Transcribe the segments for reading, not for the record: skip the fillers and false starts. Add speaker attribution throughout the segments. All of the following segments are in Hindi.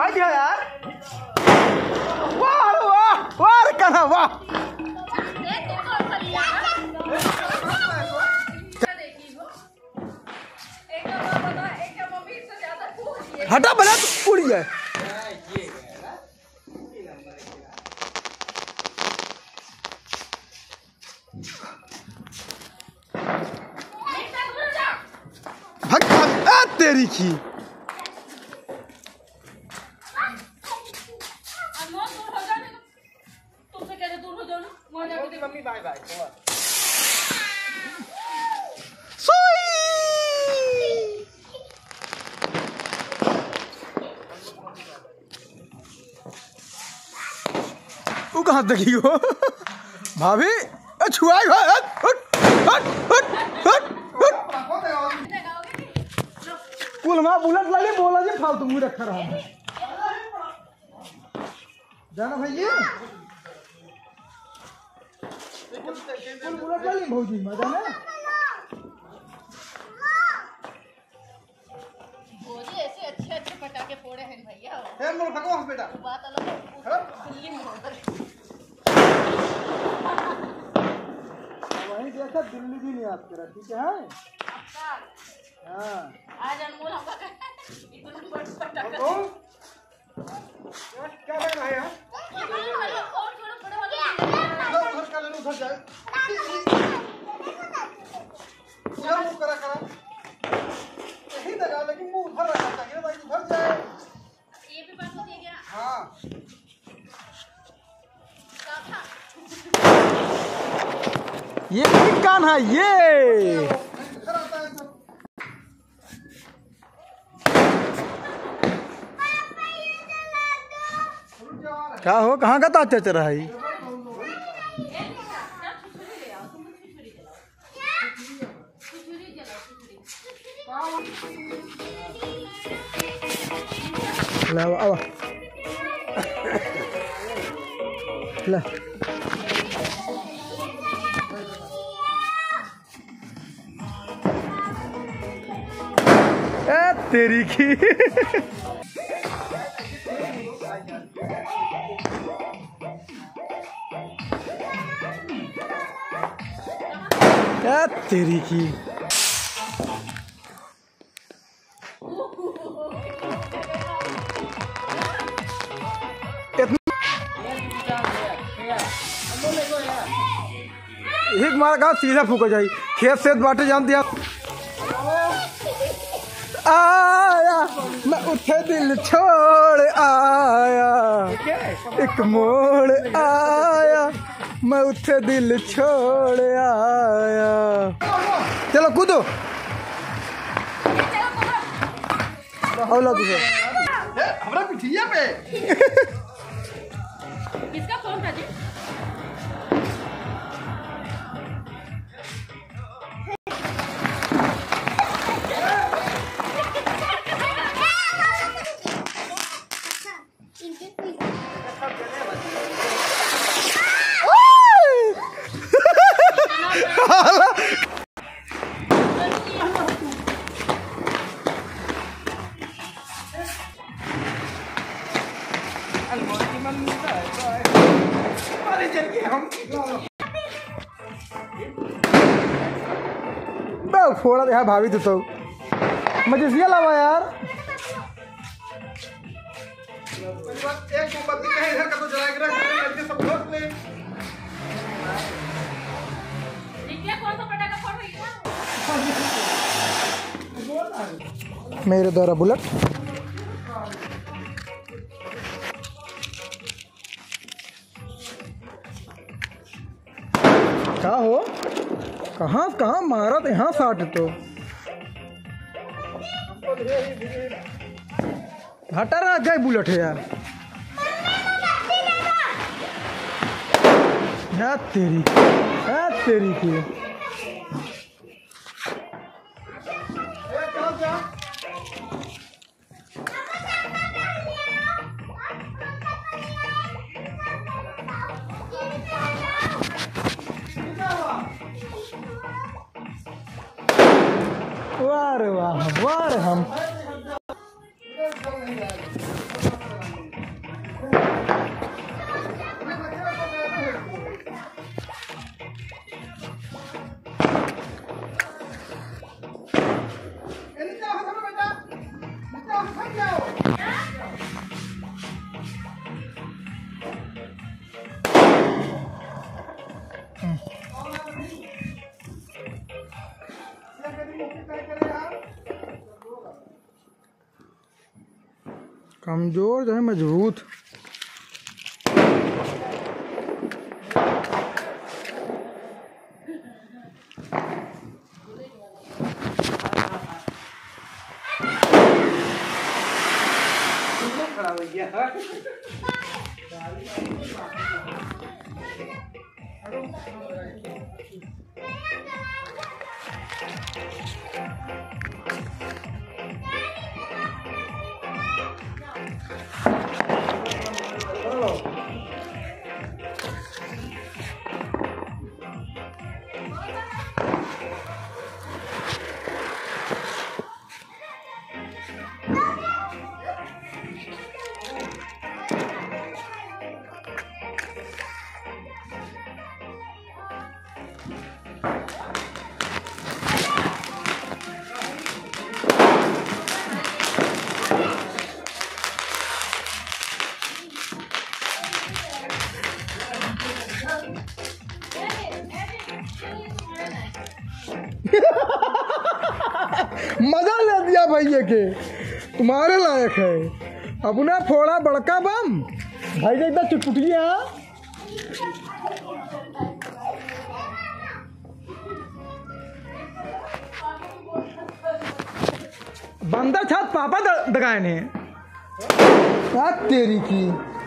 Speaker 1: भाई दिया यार। वाह वाह वाह कहना वाह। हटा बना तो उड़ जाए। तेरी की
Speaker 2: मम्मी बाय बाय।
Speaker 1: वो कहाँ तकी हो भाभी छुआई कुल माँ बुलेट लाली बोला जी फालतू मुँह रखा रहा है जाना भैया बुलेट लाली भौजी मजा ना
Speaker 3: ऐसे अच्छे अच्छे पटाखे फोड़े हैं भैया।
Speaker 1: है मोर भगवान बेटा
Speaker 3: बात अलग है दिल्ली में होगा।
Speaker 1: वहीं देखा दिल्ली भी नहीं याद करा ठीक है। हाँ
Speaker 3: आज अनमोल हमका इतना बड़ा पटाखा
Speaker 1: क्या लग रहा है यार
Speaker 3: और थोड़ा बड़ा वाला
Speaker 1: घर का ले उधर जाए क्या मुंह करा करा यही लगा लेकिन मुंह उधर रखना चाहिए भाई उधर जाए।
Speaker 3: ये भी बात होती है क्या?
Speaker 1: हाँ ये भी कान है ये क्या हो कहाँ का ताजा चल रहा है। लाओ आओ ला तेरी की तेरी की एक मार का सीधा फूका जाए खेत से बाटे जानती आप। आया मैं उठे दिल छोड़ आया एक मोड़ आया मैं उठे दिल छोड़ आया। चलो कूदो तुझे हमारा पिठिया पे
Speaker 3: किसका फोन था जी?
Speaker 1: फोड़ा दे भाभी तो मजिया लावा यार एक मोमबत्ती कहीं इधर का तो जला के रख सब लोग ले।
Speaker 3: कौन सा पटाखा फोड़ रही है?
Speaker 1: मेरे द्वारा बुलेट क्या हो कहाँ कहाँ मारा तो यहाँ साट तो हटा रहा गए बुलेट है यार। तेरी की वाह वाह वाह हम क्या करे यार?
Speaker 2: कमजोर जो है मजबूत।
Speaker 1: खराब हो गया।
Speaker 2: मजा ले दिया भैया के, तुम्हारे लायक है। अपना फोड़ा बड़का बम भाई का इतना चुटपुटिया। बंदा छत पापा दगाए ने तेरी की।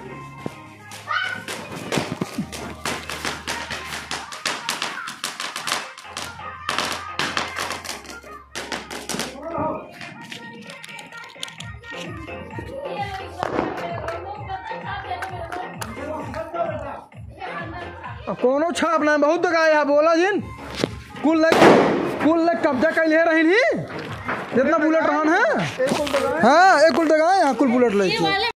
Speaker 2: कोनो छाप ना बहुत दगाया बोला जिन कुल कब्जा कैले रही जितना बुलेट रहन है। हाँ एक कुल दगाए, यहाँ कुल बुलेट ले।